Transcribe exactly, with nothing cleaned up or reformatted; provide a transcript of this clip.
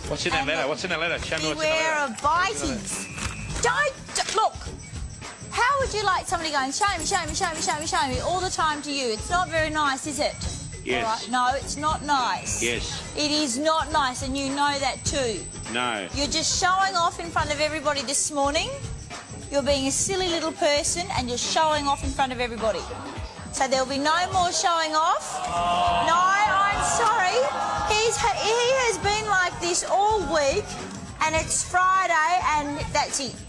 What's in that letter? What's in that letter? Show me what's in the Beware letter. of bities. Don't, d- look. How would you like somebody going, show me, show me, show me, show me, show me, all the time to you? It's not very nice, is it? Yes. All right. No, it's not nice. Yes. It is not nice, and you know that too. No. You're just showing off in front of everybody this morning. You're being a silly little person, and you're showing off in front of everybody. So there'll be no more showing off. No, I'm sorry. He's ha he has been like this all week, and it's Friday, and that's it.